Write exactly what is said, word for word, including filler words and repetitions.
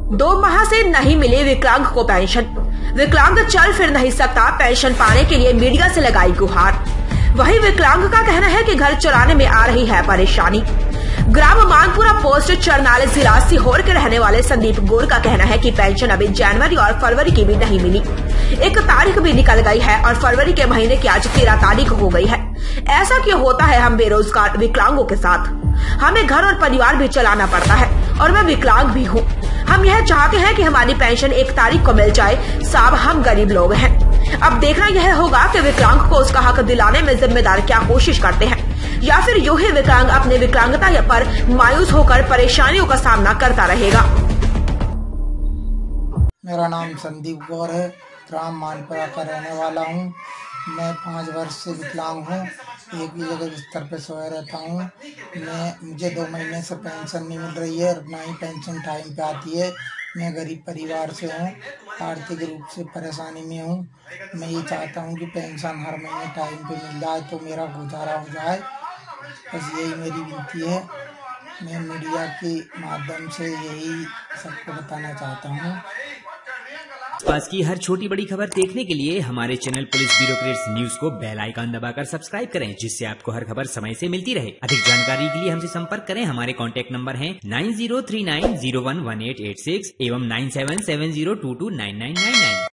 दो माह से नहीं मिली विकलांग को पेंशन। विकलांग चल फिर नहीं सकता, पेंशन पाने के लिए मीडिया से लगाई गुहार। वही विकलांग का कहना है कि घर चलाने में आ रही है परेशानी। ग्राम मानपुरा पोस्ट चरनाले जिला सीहोर के रहने वाले संदीप गोर का कहना है कि पेंशन अभी जनवरी और फरवरी की भी नहीं मिली। एक तारीख भी निकल गई है और फरवरी के महीने की आज तेरह तारीख हो गई है। ऐसा क्यों होता है हम बेरोजगार विकलांगों के साथ? हमें घर और परिवार भी चलाना पड़ता है और मैं विकलांग भी हूँ। हम यह चाहते हैं कि हमारी पेंशन एक तारीख को मिल जाए। साहब, हम गरीब लोग हैं। अब देखना यह होगा कि विकलांग को उसका हक दिलाने में जिम्मेदार क्या कोशिश करते हैं, या फिर यूं ही विकलांग अपने विकलांगता पर मायूस होकर परेशानियों का सामना करता रहेगा। मेरा नाम संदीप गौर है, ग्राम मानपुरा का रहने वाला हूँ। मैं पाँच वर्ष से विकलांग हूँ। एक ही जगह बिस्तर पे सोया रहता हूँ। मैं मुझे दो महीने से पेंशन नहीं मिल रही है और ना ही पेंशन टाइम पे आती है। मैं गरीब परिवार से हूँ, आर्थिक रूप से परेशानी में हूँ। मैं ये चाहता हूँ कि पेंशन हर महीने टाइम पे मिल जाए तो मेरा गुजारा हो जाए। बस यही मेरी विनती है। मैं मीडिया के माध्यम से यही सबको बताना चाहता हूँ। पास की हर छोटी बड़ी खबर देखने के लिए हमारे चैनल पुलिस ब्यूरोक्रेट्स न्यूज को बेल आइकन दबाकर सब्सक्राइब करें, जिससे आपको हर खबर समय से मिलती रहे। अधिक जानकारी के लिए हमसे संपर्क करें। हमारे कॉन्टैक्ट नंबर हैं nine zero three nine zero one one eight eight six एवं nine seven seven zero two two nine nine nine nine.